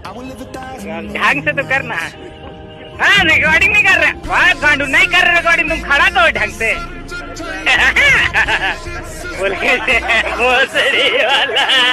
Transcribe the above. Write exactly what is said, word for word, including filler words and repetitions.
ढंग से तो करना। हाँ रिकॉर्डिंग नहीं कर रहे, बात गांडू नहीं कर रहे रिकॉर्डिंग, तुम खड़ा तो ढंग से। बोले वाला